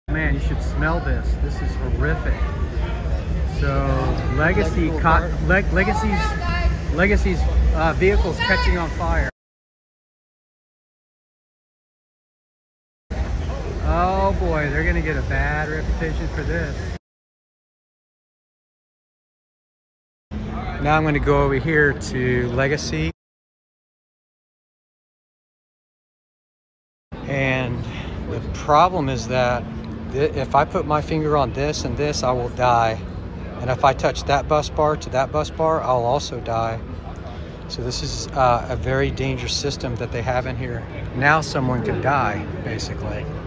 Man, you should smell this. This is horrific. So Legacy's vehicle's catching on fire. Oh boy, they're gonna get a bad reputation for this. Now I'm gonna go over here to Legacy. And the problem is that if I put my finger on this and this, I will die. And if I touch that bus bar to that bus bar, I'll also die. So this is a very dangerous system that they have in here. Now someone could die, basically.